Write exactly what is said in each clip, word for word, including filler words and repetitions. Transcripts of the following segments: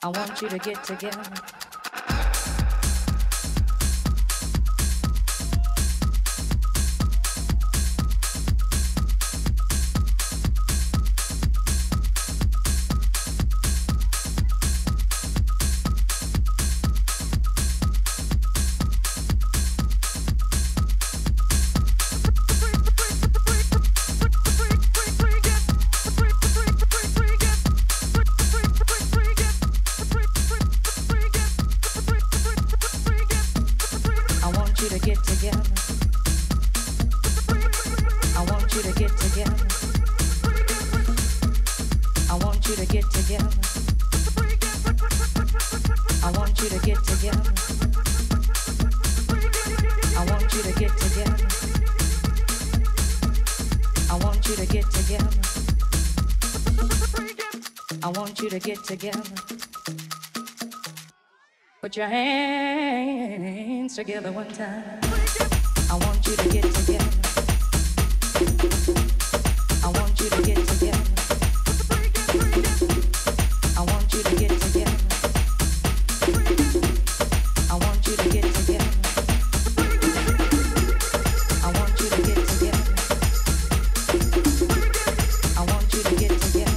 I want you to get together. Together. Put your hands together one time. I want you to get together. I want you to get together. I want you to get together. I want you to get together. I want you to get together. I want you to get together.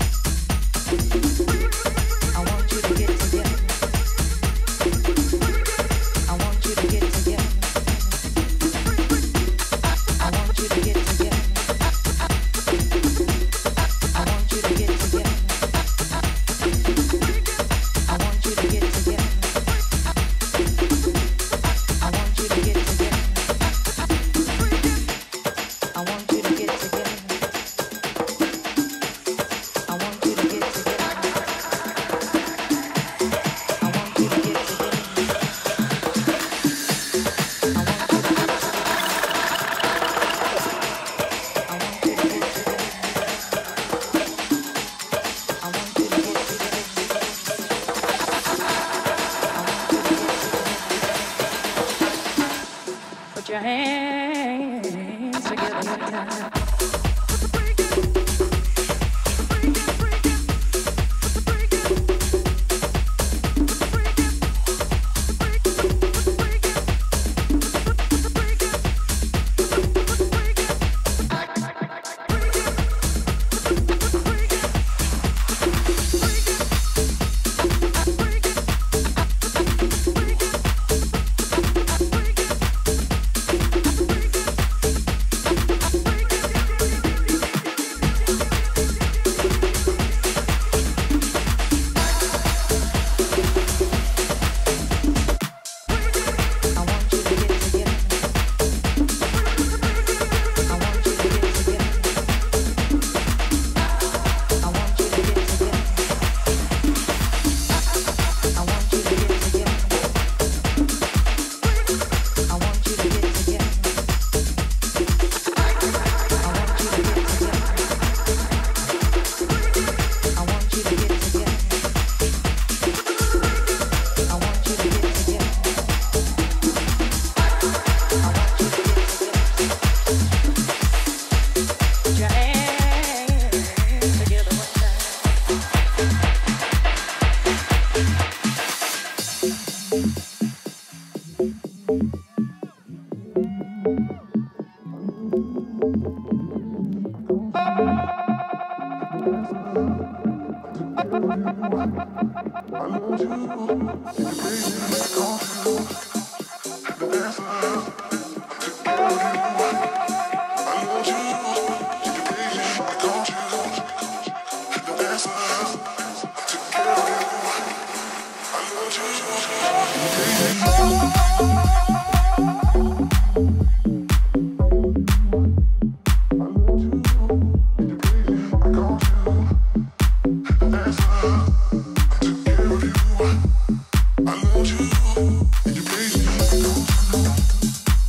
Your hands together one time. I love you.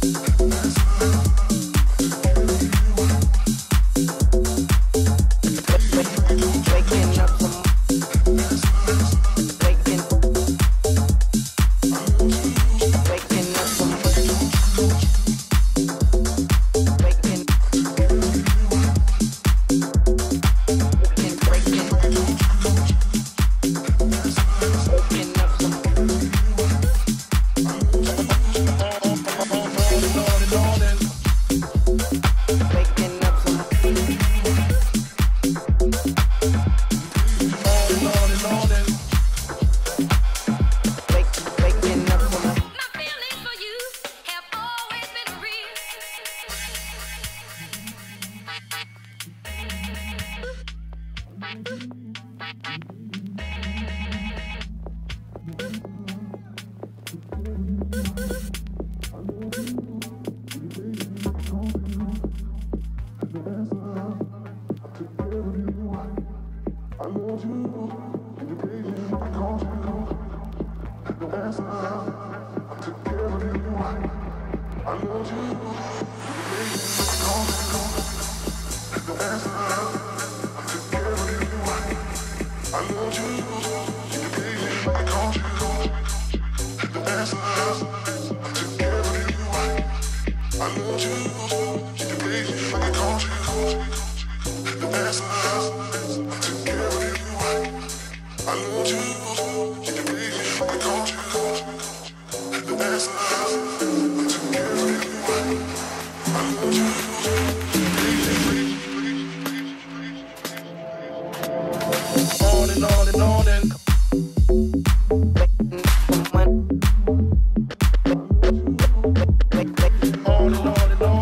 On and on and on.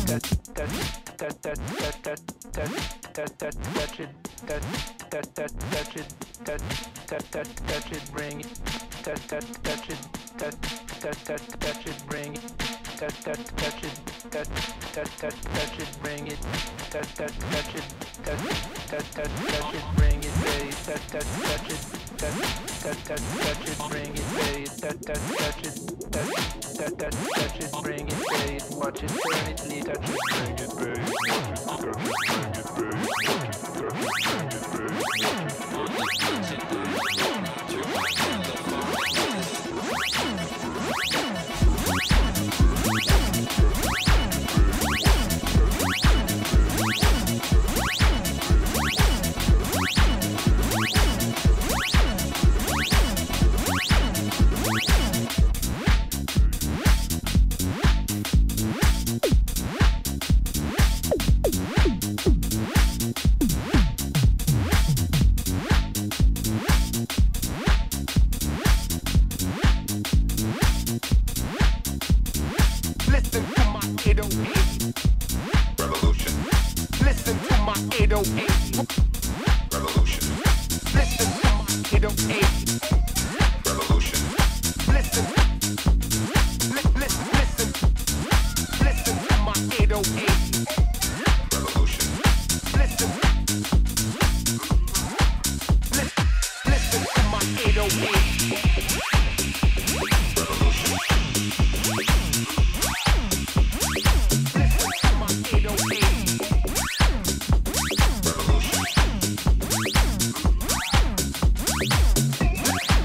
Revolution.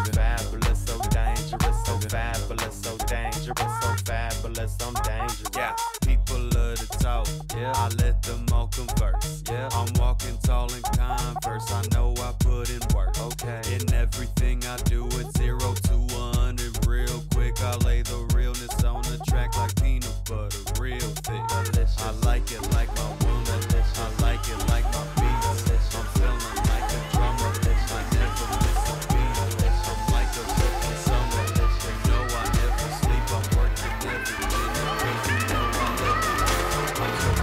fabulous, so dangerous, so fabulous, so dangerous, so fabulous, I'm dangerous. Yeah, people love to talk, yeah, I let them all converse. Yeah, I'm walking tall in Converse, I know I put in work. Okay, in everything I do, it's zero to one hundred real quick. I lay the realness on the track like peanut butter, real thick. Delicious. I like it like my woman. Delicious. I like it like my beat. Delicious. I'm feeling like a drummer. Delicious. I never miss a beat. Delicious. I'm like a cookie summer. Delicious. You know I never sleep. I'm working every minute. Cause you know I love it. I'm so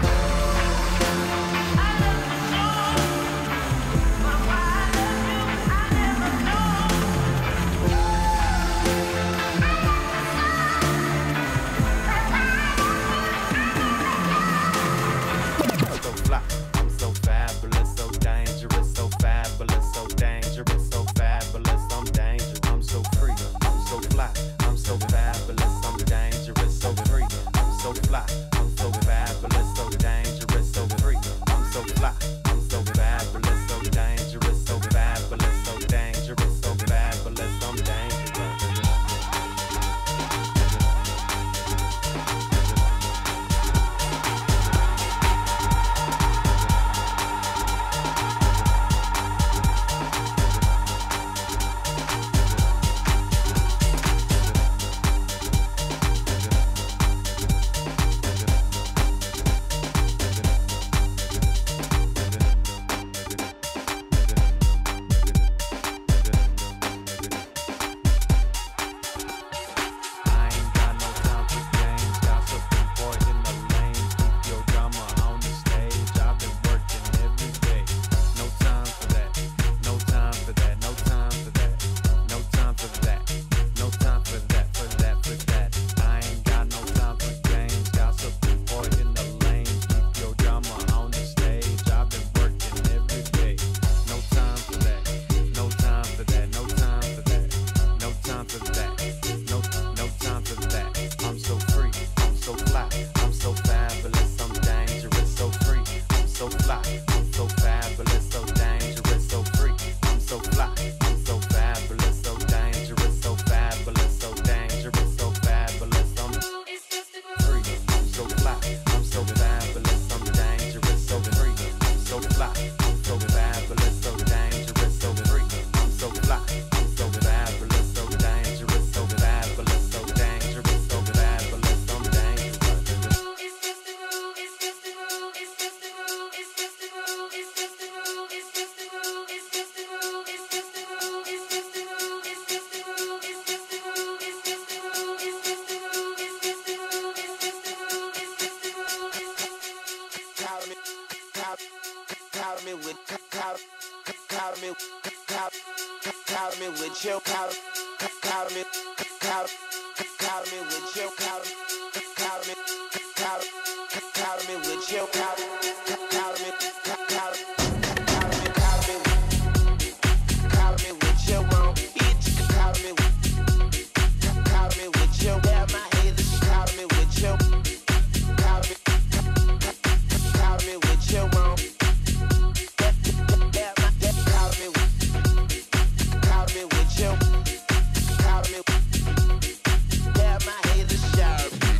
Yeah, my haters sharp.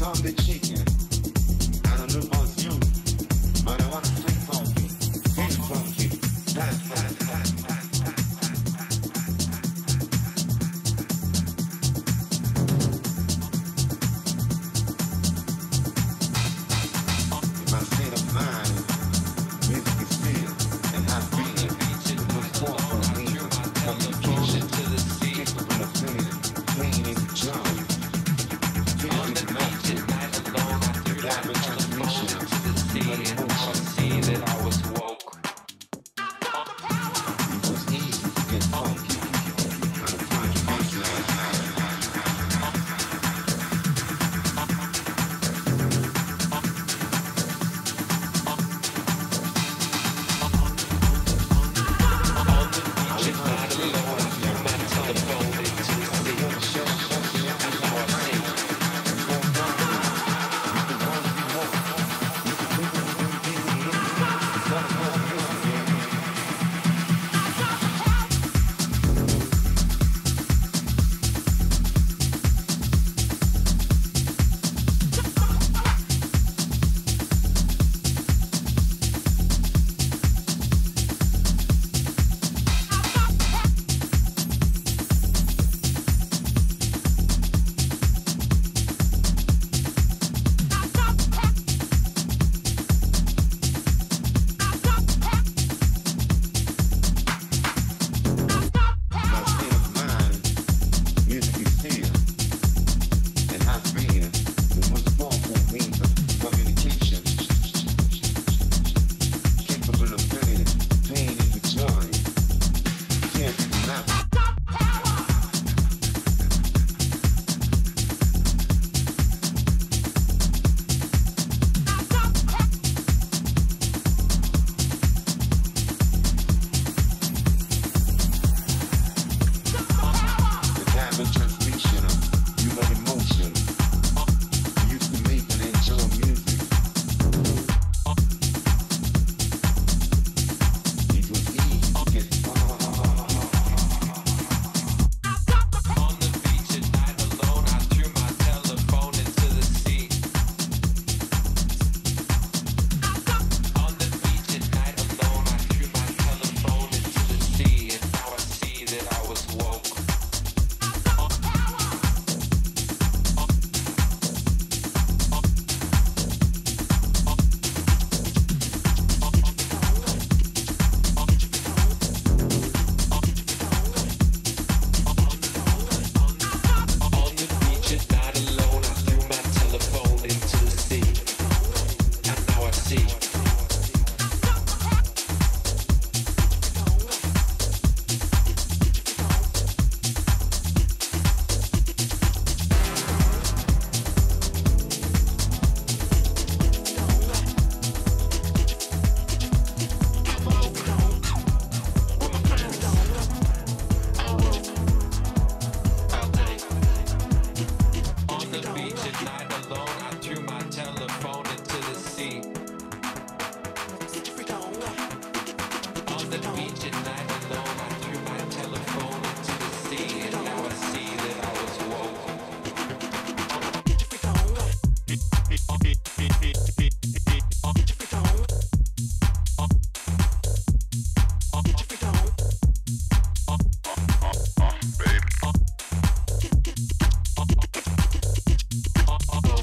Oh.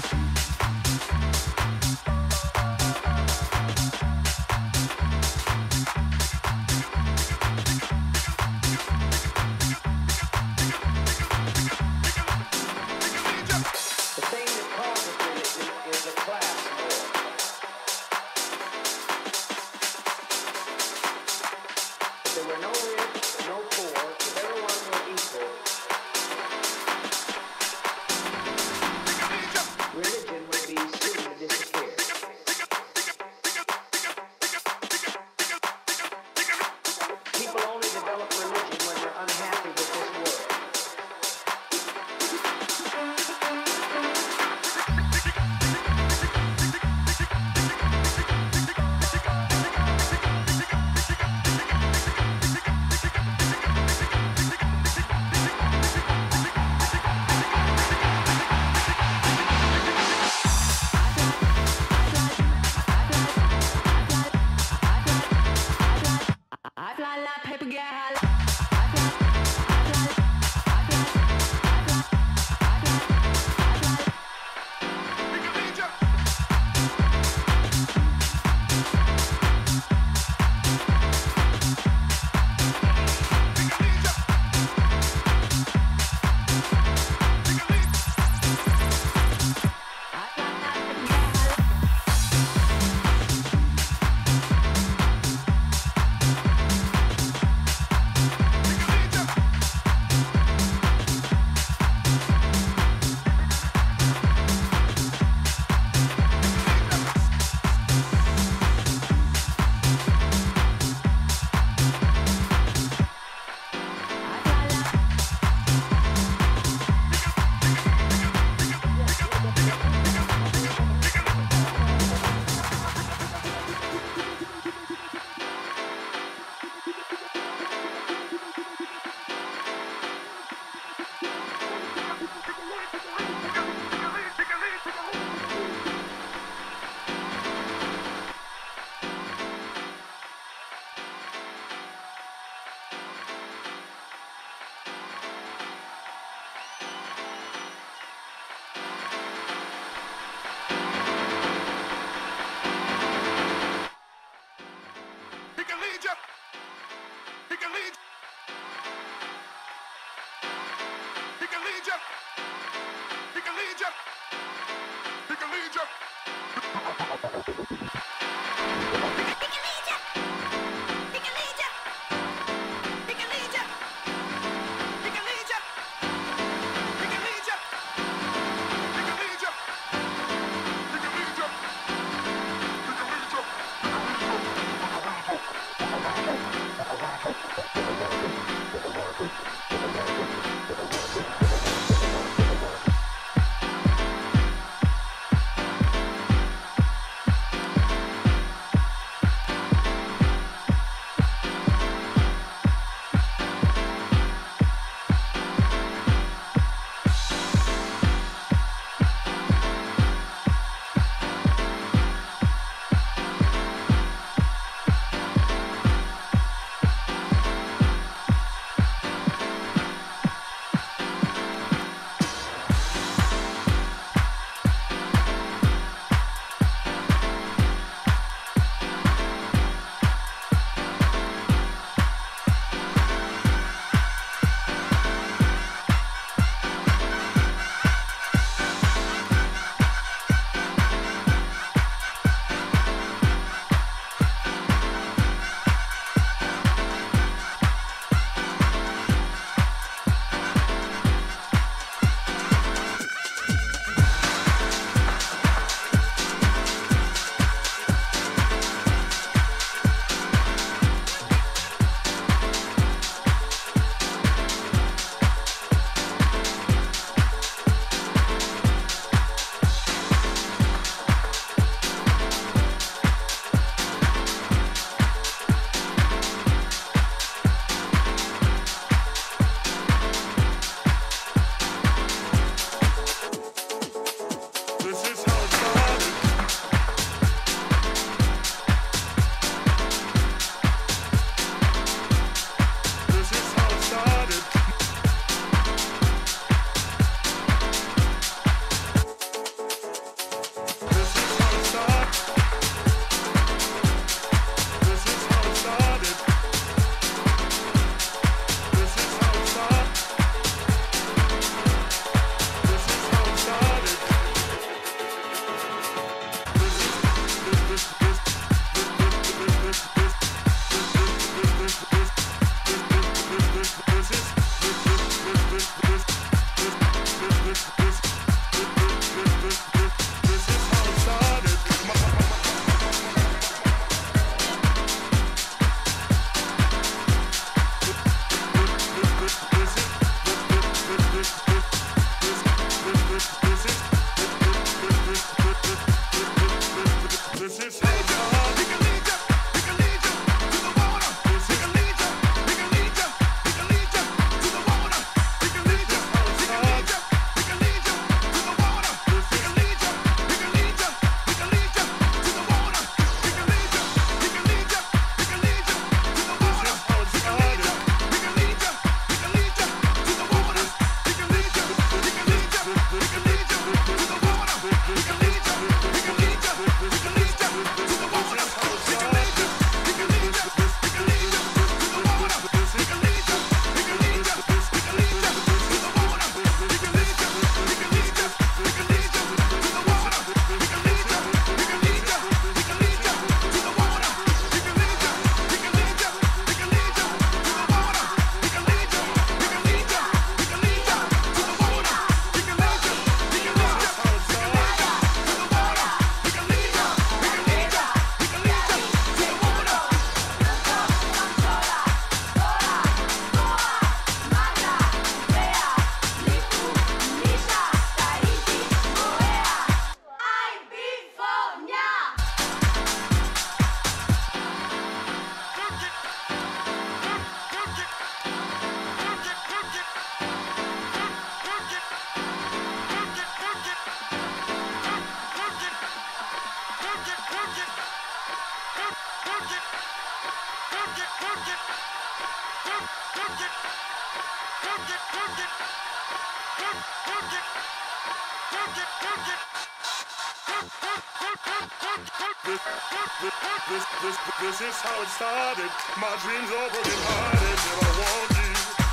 Religion This, this, this is how it started. My dreams are broken hearted, and I want you.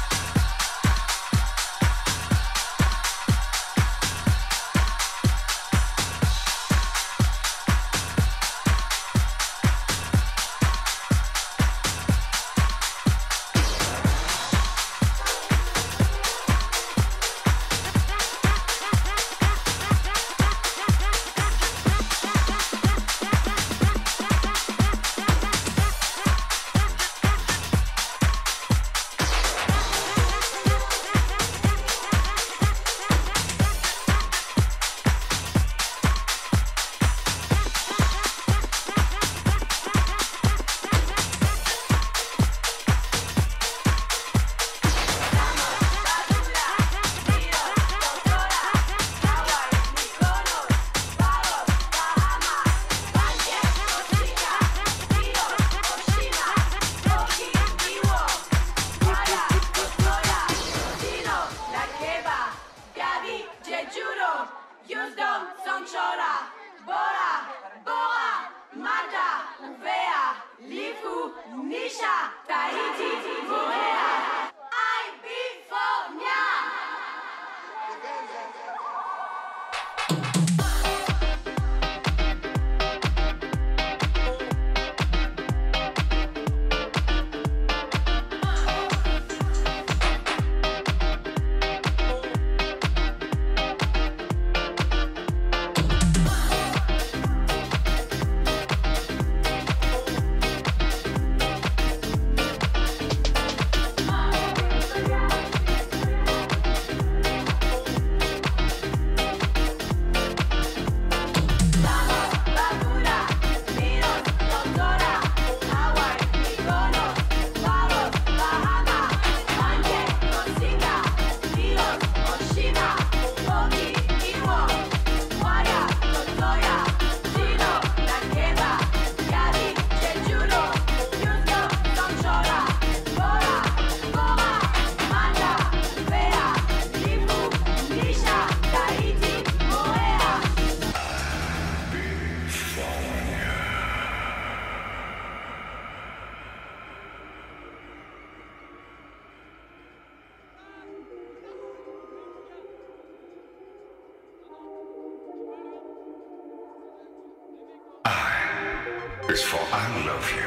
Is for I love you.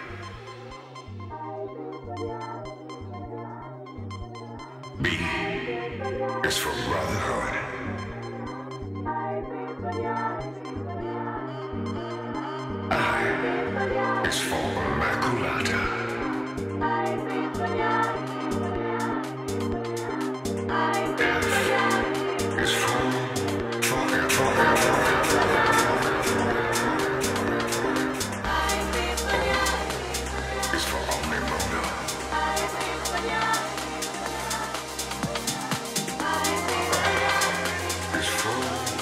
B is for brotherhood. I is for Immaculata. F is for forever. forever.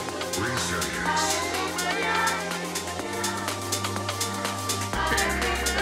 Resilience.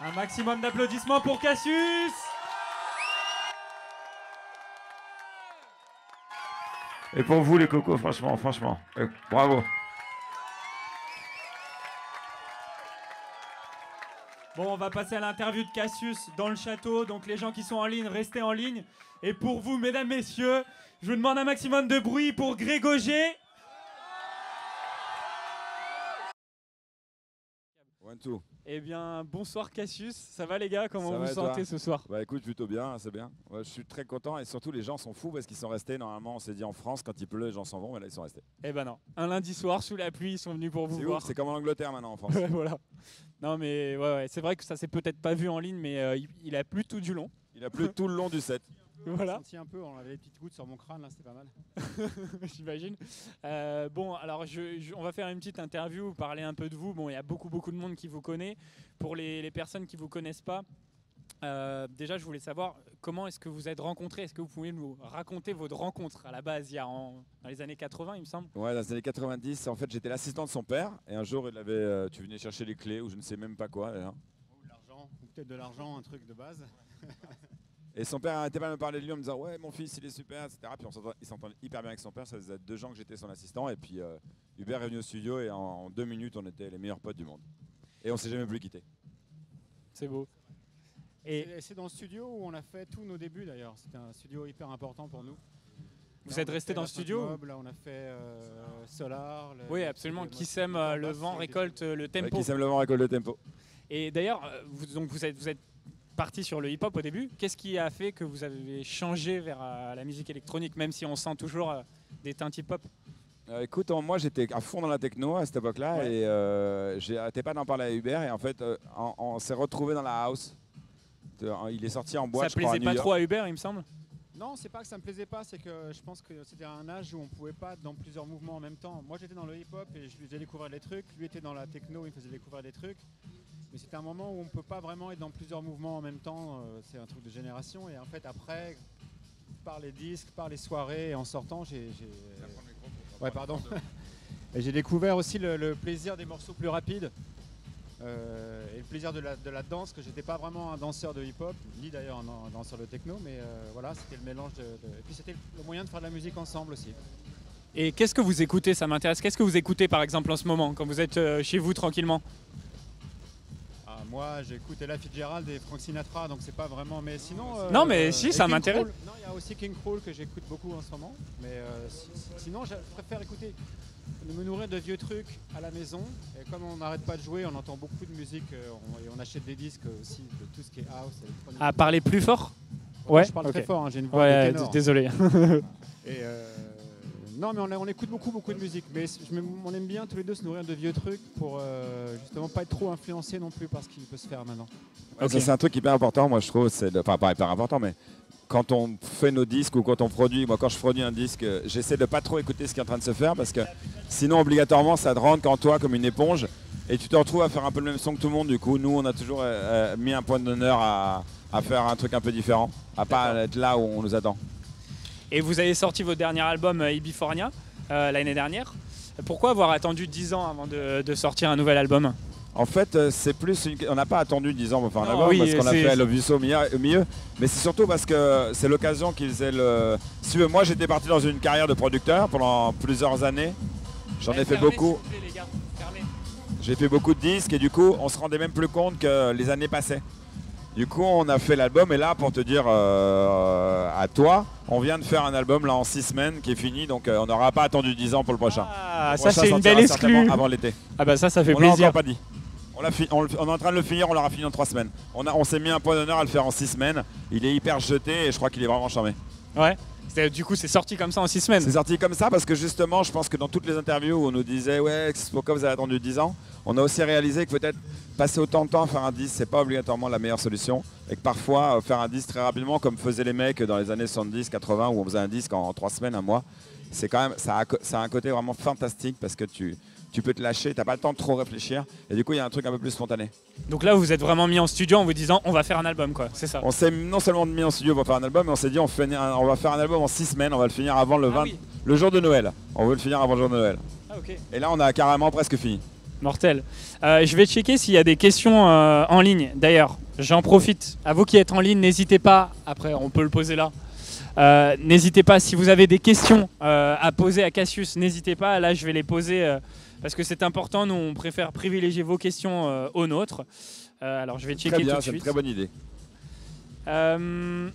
Un maximum d'applaudissements pour Cassius. Et pour vous les cocos, franchement, franchement, euh, bravo. Bon, on va passer à l'interview de Cassius dans le château. Donc les gens qui sont en ligne, restez en ligne. Et pour vous, mesdames, messieurs, je vous demande un maximum de bruit pour Grégogé. One, two. Eh bien, bonsoir Cassius. Ça va les gars? Comment Ça vous va, vous et toi? sentez ce soir? Bah écoute, plutôt bien, c'est bien. Ouais, je suis très content et surtout les gens sont fous parce qu'ils sont restés. Normalement, on s'est dit en France, quand il pleut, les gens s'en vont, mais là ils sont restés. Eh ben non. Un lundi soir, sous la pluie, ils sont venus pour vous C'est voir. ouf, c'est comme en Angleterre maintenant en France. Ouais, voilà. Non mais ouais, ouais. C'est vrai que ça s'est peut-être pas vu en ligne, mais euh, il, il a plu tout du long. Il a plu tout le long du set. Voilà. J'ai senti un peu, on avait des petites gouttes sur mon crâne là, c'était pas mal. J'imagine. Euh, bon, alors je, je- on va faire une petite interview, parler un peu de vous. Bon, il y a beaucoup beaucoup de monde qui vous connaît. Pour les, les personnes qui vous connaissent pas, euh, déjà je voulais savoir comment est-ce que vous êtes rencontrés. Est-ce que vous pouvez nous raconter votre rencontre à la base, il y a en, dans les années quatre-vingts, il me semble. Ouais, dans les années quatre-vingt-dix, en fait, j'étais l'assistant de son père et un jour, il avait, euh, tu venais chercher les clés ou je ne sais même pas quoi. Hein. Ou de l'argent, ou peut-être de l'argent, un truc de base. Et son père arrêtait pas de me parler de lui en me disant ouais, mon fils, il est super, et cetera. Puis on s'entend- il s'entendait hyper bien avec son père. Ça faisait deux ans que j'étais son assistant et puis euh, Hubert est venu au studio et en, en deux minutes, on était les meilleurs potes du monde. Et on s'est jamais plus quittés. C'est beau. Et C'est- C'est dans le studio où on a fait tous nos débuts d'ailleurs. C'était un studio hyper important pour nous. vous Là, êtes on a resté fait dans la le studio? Mob, là on a fait euh, Solar. le- Oui, le absolument. studio Qui Mob- sème euh, le Mob- vent Mob- récolte euh, le Ouais, tempo. qui sème le vent récolte le tempo. Et d'ailleurs, euh, vous, donc vous êtes, vous êtes parti sur le hip-hop au début. Qu'est-ce qui a fait que vous avez changé vers euh, la musique électronique, même si on sent toujours euh, des teintes hip-hop? Euh, écoute, en- moi j'étais à fond dans la techno à cette époque-là Ouais. et euh, j'ai arrêté pas d'en parler à Hubert et en fait euh, on, on s'est retrouvé dans la house. De- en- Il est sorti en boîte. Ça je crois, à plaisait New pas York. trop à Hubert, il me semble. Non, c'est pas que ça me plaisait pas, c'est que je pense que c'était un âge où on pouvait pas être dans plusieurs mouvements en même temps. Moi j'étais dans le hip-hop et je lui faisais découvrir des trucs, lui était dans la techno, il me faisait découvrir des trucs. Mais c'était un moment où on peut pas vraiment être dans plusieurs mouvements en même temps, euh, c'est un truc de génération. Et en fait après, par les disques, par les soirées et en sortant, j'ai... j'ai- Ouais, pardon. Et j'ai découvert aussi le, le plaisir des morceaux plus rapides. Euh, et le plaisir de la, de la danse, que j'étais pas vraiment un danseur de hip-hop, ni d'ailleurs un, un danseur de techno, mais euh, voilà, c'était le mélange de, de- Et puis c'était le moyen de faire de la musique ensemble aussi. Et qu'est-ce que vous écoutez? Ça m'intéresse. Qu'est-ce que vous écoutez par exemple en ce moment, quand vous êtes euh, chez vous tranquillement? Ah, moi j'écoute Ella Fitzgerald et Frank Sinatra, donc c'est pas vraiment... Mais sinon... euh, Non, mais si, et ça King m'intéresse. Krul. Non, il y a aussi King Krul que j'écoute beaucoup en ce moment, mais euh, si- si- sinon je préfère écouter, me nourrir de vieux trucs à la maison. Et comme on n'arrête pas de jouer, on entend beaucoup de musique, euh, on, et on achète des disques aussi de tout ce qui est house, électronique. À parler plus fort? Moi, Ouais, je parle ok. très fort, hein, j'ai une voix Ouais, de ténor. d- désolé. Et euh, non, mais on, a- on écoute beaucoup, beaucoup de musique. Mais c- je me- on aime bien tous les deux se nourrir de vieux trucs pour euh, justement pas être trop influencé non plus par ce qui peut se faire maintenant. Ouais, Ok. ça, c'est un truc hyper important, moi je trouve, c'est de- enfin pas hyper important, mais quand on fait nos disques ou quand on produit, moi quand je produis un disque, euh, j'essaie de pas trop écouter ce qui est en train de se faire parce que sinon obligatoirement ça te rentre en toi comme une éponge et tu te retrouves à faire un peu le même son que tout le monde. Du coup, nous on a toujours euh, euh, mis un point d'honneur à, à faire un truc un peu différent, à pas être là où on nous attend. Et vous avez sorti votre dernier album euh, Ibifornia euh, l'année dernière. Pourquoi avoir attendu dix ans avant de, de sortir un nouvel album? En fait, euh, c'est plus une... on n'a pas attendu dix ans pour faire un Non, album oui, parce qu'on a c'est- fait Love You So au milieu, au milieu. Mais c'est surtout parce que c'est l'occasion qui faisait le. Si tu veux, moi j'étais parti dans une carrière de producteur pendant plusieurs années. J'en ai fait beaucoup. J'ai fait beaucoup de disques et du coup, on se rendait même plus compte que les années passaient. Du coup, on a fait l'album et là, pour te dire euh, à toi, on vient de faire un album là en six semaines qui est fini, donc euh, on n'aura pas attendu dix ans pour le prochain. Ah, Le ça prochain c'est une sortira belle certainement exclue. avant l'été. Ah bah ça, ça fait On l'a plaisir. encore pas dit. On, l'a fi- on le- on est en train de le finir, on l'aura fini en trois semaines. On, a- on s'est mis un point d'honneur à le faire en six semaines. Il est hyper jeté et je crois qu'il est vraiment charmé. Ouais. C'est- Du coup, c'est sorti comme ça en six semaines. C'est sorti comme ça parce que justement, je pense que dans toutes les interviews où on nous disait ouais, pourquoi vous avez attendu dix ans, on a aussi réalisé que peut-être passer autant de temps à faire un disque, c'est pas obligatoirement la meilleure solution. Et que parfois, euh, faire un disque très rapidement, comme faisaient les mecs dans les années soixante-dix, quatre-vingts, où on faisait un disque en, en trois semaines, un mois, c'est quand même, ça a, co- ça a un côté vraiment fantastique parce que tu, tu peux te lâcher, t'as pas le temps de trop réfléchir. Et du coup, il y a un truc un peu plus spontané. Donc là, vous vous êtes vraiment mis en studio en vous disant on va faire un album, quoi. C'est ça. On s'est non seulement mis en studio pour faire un album, mais on s'est dit on, fait un- on va faire un album en six semaines, on va le finir avant le, Ah vingt oui. le jour de Noël. On veut le finir avant le jour de Noël. Ah ok. Et là, on a carrément presque fini. Mortel. Euh, je vais checker s'il y a des questions euh, en ligne. D'ailleurs, j'en profite. À vous qui êtes en ligne, n'hésitez pas. Après, on peut le poser là. Euh, n'hésitez pas, si vous avez des questions euh, à poser à Cassius, n'hésitez pas. Là, je vais les poser euh, parce que c'est important. Nous, on préfère privilégier vos questions euh, aux nôtres. Euh, alors, je vais checker Très bien, tout de c'est une suite. très bonne idée. Euh,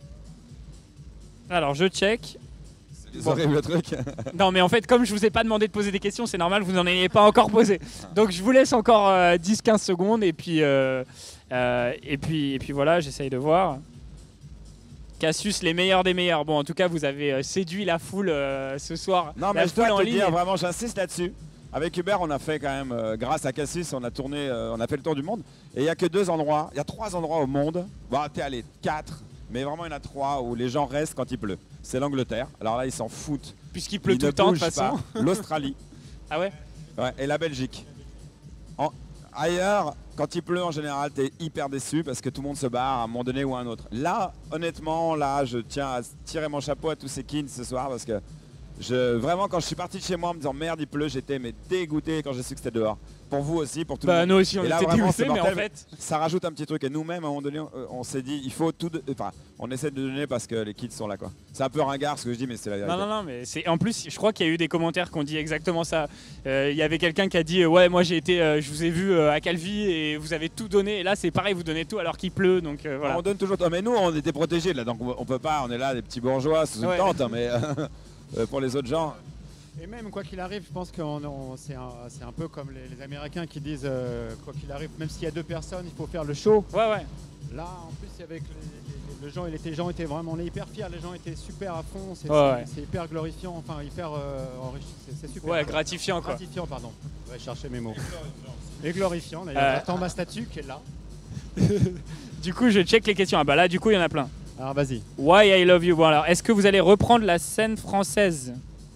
alors, je check. C'est Bon. horrible le truc. Non, mais en fait, comme je vous ai pas demandé de poser des questions, c'est normal, vous n'en ayez pas encore posé. Donc, je vous laisse encore euh, dix quinze secondes et puis, euh, euh, et puis, et puis voilà, j'essaye de voir. Cassius, les meilleurs des meilleurs. Bon, en tout cas, vous avez euh, séduit la foule euh, ce soir. Non, la mais je dois foule en te ligne. dire, vraiment, j'insiste là-dessus. Avec Hubert, on a fait quand même, euh, grâce à Cassius, on a tourné, euh, on a fait le tour du monde. Et il n'y a que deux endroits, il y a trois endroits au monde. Bon, t'es allé, quatre. Mais vraiment, il y en a trois où les gens restent quand il pleut. C'est l'Angleterre. Alors là, ils s'en foutent. Puisqu'il pleut Ils tout ne le temps, de toute bougent façon. pas. L'Australie. Ah ouais? Ouais, et la Belgique. En- ailleurs, quand il pleut en général, tu es hyper déçu parce que tout le monde se barre à un moment donné ou à un autre. Là, honnêtement, là, je tiens à tirer mon chapeau à tous ces kins ce soir parce que je, vraiment, quand je suis parti de chez moi en me disant merde, il pleut, j'étais mais dégoûté quand j'ai su que c'était dehors. Pour vous aussi, pour tout le Bah, monde. nous aussi, on Et là, était vraiment, dégoûtés, c'est mais en mortel. fait. Ça rajoute un petit truc. Et nous-mêmes, à un moment donné, on, on s'est dit, il faut tout. de- Enfin, on essaie de donner parce que les kids sont là, quoi. C'est un peu ringard ce que je dis, mais c'est la vérité. Non, non, non, mais c'est en plus, je crois qu'il y a eu des commentaires qui ont dit exactement ça. Euh, Il y avait quelqu'un qui a dit euh, ouais, moi j'ai été, euh, je vous ai vu euh, à Calvi et vous avez tout donné. Et là, c'est pareil, vous donnez tout alors qu'il pleut, donc euh, voilà. On donne toujours. Mais nous, on était protégés là, donc on on peut pas. On est là, des petits bourgeois sous Ouais. une tente, hein, mais euh, pour les autres gens. Et même quoi qu'il arrive, je pense que c'est un, c'est un peu comme les, les Américains qui disent euh, quoi qu'il arrive, même s'il y a deux personnes, il faut faire le show. Ouais, ouais. Là, en plus, avec les, les- les gens, et les gens étaient vraiment, on est hyper fiers, les gens étaient super à fond, c'est Ouais, ouais. c'est- c'est hyper glorifiant, enfin hyper euh, enrichissant, c'est- c'est super. Ouais, gratifiant, quoi. Gratifiant, pardon. Je vais chercher mes mots. Et glorifiant, d'ailleurs. Euh. J'attends ma statue qui est là. Du coup, je check les questions. Ah bah là, du coup, il y en a plein. Alors vas-y. Why I Love You. Bon, alors, est-ce que vous allez reprendre la scène française?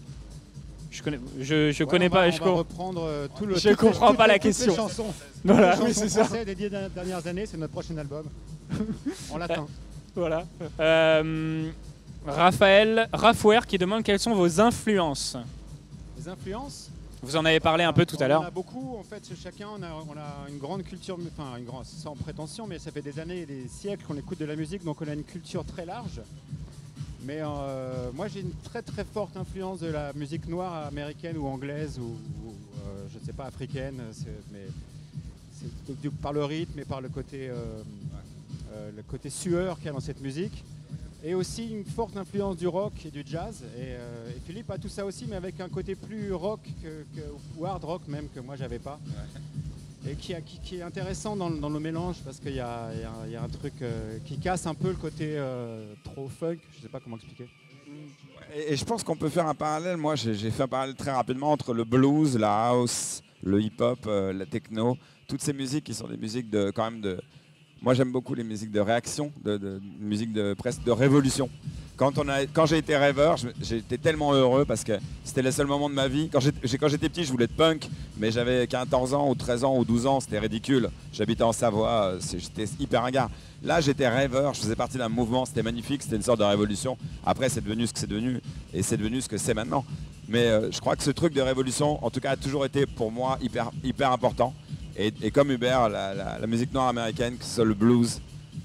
Je connais, je, je Ouais, connais on va- pas. On je va com- reprendre euh, tout le. Je toutes les- comprends toutes pas les- la toutes les question. chansons. Voilà, Toutes les oui, chansons c'est ça. françaises des dix dernières années, c'est notre prochain album. En latin. Voilà. Euh, Raphaël Rafouer qui demande quelles sont vos influences. Les influences. Vous en avez parlé un peu tout à On l'heure. en a beaucoup, en fait, chez chacun, on a, on a une grande culture, enfin, une grande, sans prétention, mais ça fait des années et des siècles qu'on écoute de la musique, donc on a une culture très large. Mais euh, moi, j'ai une très très forte influence de la musique noire américaine ou anglaise ou, ou, euh, je ne sais pas, africaine, c'est- mais c'est donc, du- par le rythme et par le côté, euh, euh, le côté sueur qu'il y a dans cette musique. Et aussi une forte influence du rock et du jazz. Et, euh, et Philippe a tout ça aussi, mais avec un côté plus rock que, que- ou hard rock même que moi j'avais pas. Et qui, a- qui- qui est intéressant dans, le- dans le mélange parce qu'il y a, il y a- il y a un truc euh, qui casse un peu le côté euh, trop funk. Je sais pas comment expliquer. Et, et je pense qu'on peut faire un parallèle. Moi, j'ai j'ai fait un parallèle très rapidement entre le blues, la house, le hip-hop, euh, la techno, toutes ces musiques qui sont des musiques de quand même de. Moi, j'aime beaucoup les musiques de réaction, de, de, de musique de presque de révolution. Quand, on a, quand j'ai été rêveur, je- j'ai été tellement heureux parce que c'était le seul moment de ma vie. Quand j'ai- j'ai- quand j'étais petit, je voulais être punk, mais j'avais quatorze ans ou treize ans ou douze ans, c'était ridicule. J'habitais en Savoie, euh, c'est- j'étais hyper ringard. Là, j'étais rêveur, je faisais partie d'un mouvement, c'était magnifique, c'était une sorte de révolution. Après, c'est devenu ce que c'est devenu et c'est devenu ce que c'est maintenant. Mais euh, je crois que ce truc de révolution, en tout cas, a toujours été pour moi hyper, hyper important. Et, et comme Hubert, la, la- la musique noire américaine, que ce soit le blues,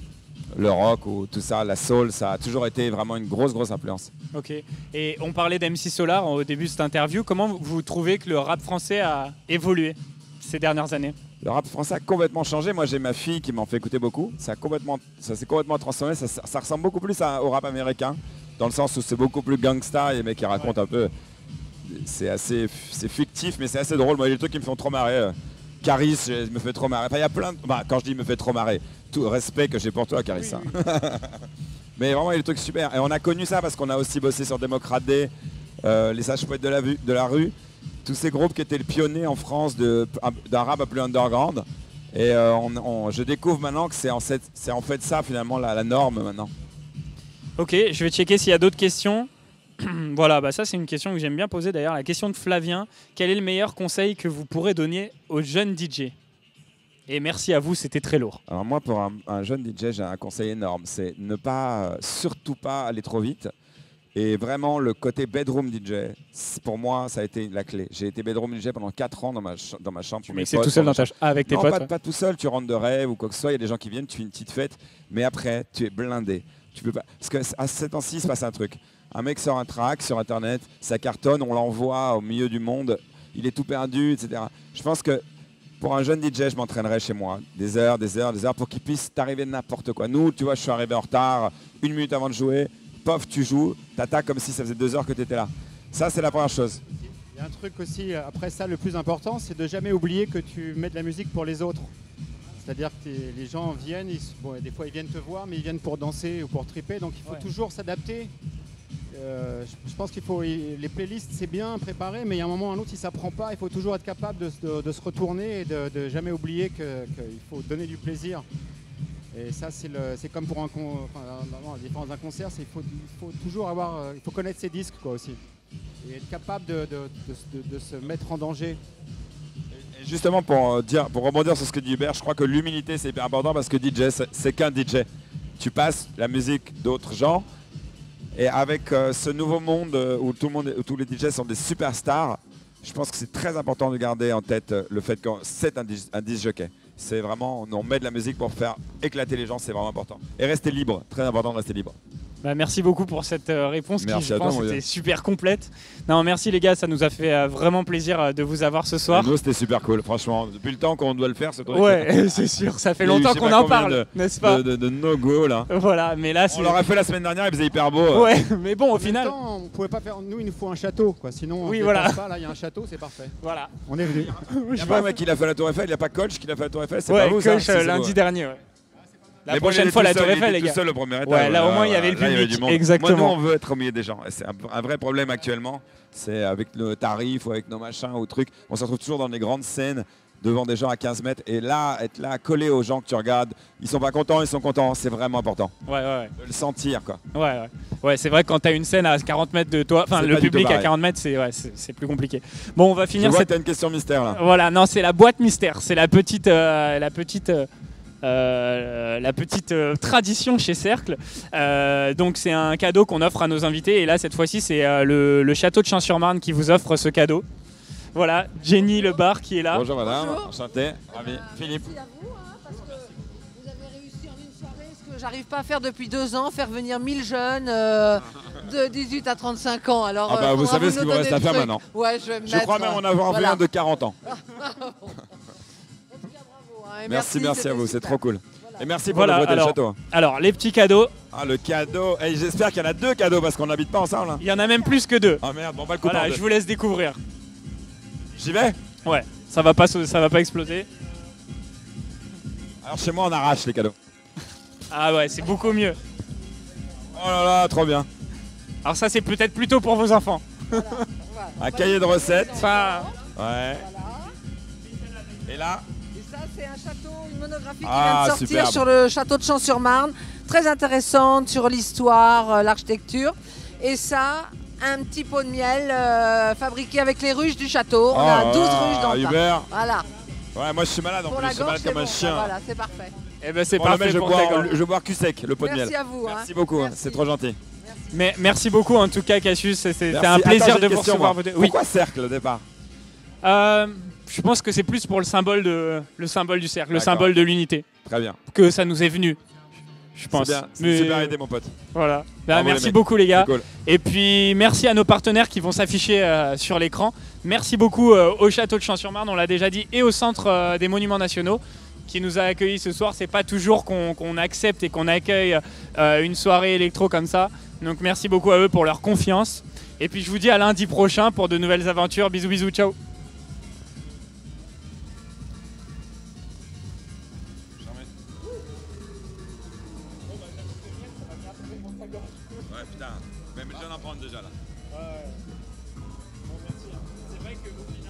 le rock ou tout ça, la soul, ça a toujours été vraiment une grosse, grosse influence. Ok. Et on parlait d'M C Solar au début de cette interview. Comment vous trouvez que le rap français a évolué ces dernières années? Le rap français a complètement changé. Moi, j'ai ma fille qui m'en fait écouter beaucoup. Ça, a complètement, ça s'est complètement transformé. Ça, ça- ça ressemble beaucoup plus à- au rap américain, dans le sens où c'est beaucoup plus gangsta. Il y a des mecs qui racontent un peu. C'est assez, c'est fictif, mais c'est assez drôle. Moi, il y a des trucs qui me font trop marrer. euh, Caris, je me fait trop marrer. Enfin, il y a plein de... bah, quand je dis me fait trop marrer, tout respect que j'ai pour toi, Caris. hein. Mais vraiment, il y a des trucs super. Et on a connu ça parce qu'on a aussi bossé sur Démocrate Day, euh, les sages poètes de la, vue- de la rue, tous ces groupes qui étaient le pionnier en France de- d'un rap à plus underground. Et euh, on- on- je découvre maintenant que c'est en, cette- c'est en fait ça finalement la, la norme maintenant. Ok, je vais checker s'il y a d'autres questions. Voilà, bah ça c'est une question que j'aime bien poser d'ailleurs. La question de Flavien. Quel est le meilleur conseil que vous pourrez donner aux jeunes D J? Et merci à vous, c'était très lourd. Alors moi, pour un, un jeune D J, j'ai un conseil énorme, c'est ne pas, euh, surtout pas aller trop vite. Et vraiment, le côté bedroom D J, pour moi, ça a été la clé. J'ai été bedroom D J pendant quatre ans dans ma, ch dans ma chambre. Tu mixais tout seul dans ta ch- ah, avec tes non, potes pas, ouais. pas tout seul, tu rentres de rêve ou quoi que ce soit. Il y a des gens qui viennent, tu fais une petite fête. Mais après, tu es blindé. Tu peux pas... Parce qu'à sept ans ci, il se passe un truc. Un mec sort un track sur Internet, ça cartonne, on l'envoie au milieu du monde. Il est tout perdu, et cetera. Je pense que pour un jeune D J, je m'entraînerais chez moi. Des heures, des heures, des heures pour qu'il puisse t'arriver n'importe quoi. Nous, tu vois, je suis arrivé en retard, une minute avant de jouer. Pof, tu joues, t'attaques comme si ça faisait deux heures que tu étais là. Ça, c'est la première chose. Il y a un truc aussi, après ça, le plus important, c'est de jamais oublier que tu mets de la musique pour les autres. C'est-à-dire que les gens viennent, ils, bon, des fois ils viennent te voir, mais ils viennent pour danser ou pour triper, donc il faut ouais. toujours s'adapter. Euh, je, je pense qu'il faut, les playlists c'est bien préparé, mais il y a un moment ou un autre, si ça prend pas, il faut toujours être capable de, de, de se retourner et de, de jamais oublier qu'il que faut donner du plaisir. Et ça, c'est comme pour un, con, enfin, non, la différence d'un concert, il faut, il faut toujours avoir, euh, il faut connaître ses disques quoi aussi, et être capable de, de, de, de, de se mettre en danger. Et justement, pour dire, pour rebondir sur ce que dit Hubert, je crois que l'humilité c'est hyper important parce que D J, c'est qu'un D J. Tu passes la musique d'autres gens, et avec euh, ce nouveau monde euh, où tout le monde, où tous les D Js sont des superstars, je pense que c'est très important de garder en tête euh, le fait que c'est un, un disc jockey. C'est vraiment, on met de la musique pour faire éclater les gens, c'est vraiment important. Et rester libre, très important de rester libre. Bah, merci beaucoup pour cette euh, réponse merci qui, je pense, toi, était super complète. Non, merci les gars, ça nous a fait euh, vraiment plaisir euh, de vous avoir ce soir. Et nous, c'était super cool, franchement. Depuis le temps qu'on doit le faire, ce truc. Ouais, c'est sûr, ça fait longtemps qu'on en parle, n'est-ce pas? De, de, de no-go là. Voilà, mais là, on l'aurait fait la semaine dernière, il faisait hyper beau. Ouais, mais bon, au en final. Même temps, on pouvait pas faire. Nous, il nous faut un château, quoi. Sinon, oui, on voilà. pas. Là, il y a un château, c'est parfait. Voilà. On est venu. Il n'y a pas un mec qui l'a fait à la Tour Eiffel, il n'y a pas Coach qui l'a fait à la Tour Eiffel, c'est ouais, pas vous Coach, ça euh, lundi dernier, ouais. La mais prochaine bon, fois, la seul, Tour Eiffel, les gars. Tout seul, le premier étage, ouais, là, au moins, il y avait le public. Là, il y avait du monde. Exactement. Moi, nous, on veut être au milieu des gens. C'est un, un vrai problème actuellement. C'est avec nos tarifs ou avec nos machins ou trucs. On se retrouve toujours dans des grandes scènes devant des gens à quinze mètres. Et là, être là, collé aux gens que tu regardes, ils sont pas contents, ils sont contents. C'est vraiment important. Ouais, ouais, ouais. De le sentir, quoi. Ouais, ouais. Ouais, c'est vrai que quand tu as une scène à quarante mètres de toi, enfin, le public à quarante mètres, c'est ouais, plus compliqué. Bon, on va finir. Je vois cette... que t'as une question mystère, là. Voilà, non, c'est la boîte mystère. C'est la petite. Euh, la petite euh, Euh, la petite euh, tradition chez Cercle. Euh, donc c'est un cadeau qu'on offre à nos invités et là cette fois-ci c'est euh, le, le château de Champs-sur-Marne qui vous offre ce cadeau. Voilà, Jenny Le Bar qui est là. Bonjour madame, Bonjour. enchanté, ravi. Euh, Philippe. Merci à vous, hein, parce que vous avez réussi en une soirée ce que j'arrive pas à faire depuis deux ans, faire venir mille jeunes euh, de dix-huit à trente-cinq ans. Alors, ah bah, euh, vous savez vous ce qu'il nous vous reste donner à faire le maintenant. Ouais, je vais me Je mettre, crois même en avoir voilà. vu un de quarante ans. Hein, merci, merci à vous, c'est trop cool. Voilà. Et merci pour voilà, le alors, château. Alors, les petits cadeaux. Ah, le cadeau. Et j'espère qu'il y en a deux cadeaux parce qu'on n'habite pas ensemble. Hein. Il y en a même plus que deux. Ah merde, bon, on va le couper. Voilà, je vous laisse découvrir. J'y vais? Ouais, ça va pas, ça va pas exploser. Alors chez moi, on arrache les cadeaux. Ah ouais, c'est beaucoup mieux. Oh là là, trop bien. Alors ça, c'est peut-être plutôt pour vos enfants. Voilà. Un cahier de recettes. Enfin, ouais. Voilà. Et là? Et ça, c'est un château, une monographie Ah, qui vient de sortir superbe. sur le château de Champs-sur-Marne. Très intéressante sur l'histoire, euh, l'architecture. Et ça, un petit pot de miel euh, fabriqué avec les ruches du château. On oh a là douze là, ruches dans le tas. Hubert. Voilà. Ouais, moi je suis malade en Pour plus, la je suis malade gorge, comme un c'est bon. chien. Ben voilà, c'est parfait. eh ben c'est Bon, parfait je pour bois, ta gorge. je bois cul sec, le pot de miel. Merci à vous. hein. Merci beaucoup, Merci. c'est trop gentil. Mais merci beaucoup en tout cas Cassius, c'était Merci. un plaisir Attends, j'ai de une vous question, recevoir. moi. Vos deux. Oui. Pourquoi cercle au départ? Euh, je pense que c'est plus pour le symbole, de, le symbole du cercle, le D'accord. symbole de l'unité, Très bien. que ça nous est venu. Je pense. C'est bien, c'est Mais- super aidé mon pote. Voilà. Bah, Bravo, les merci mecs. beaucoup les gars. C'est cool. Et puis merci à nos partenaires qui vont s'afficher euh, sur l'écran. Merci beaucoup euh, au château de Champs-sur-Marne, on l'a déjà dit, et au centre euh, des Monuments Nationaux qui nous a accueillis ce soir. C'est pas toujours qu'on qu'on accepte et qu'on accueille euh, une soirée électro comme ça. Donc merci beaucoup à eux pour leur confiance. Et puis je vous dis à lundi prochain pour de nouvelles aventures. Bisous bisous, ciao. Ouais putain, même je viens d'en prendre déjà là. Bon merci. C'est vrai que au final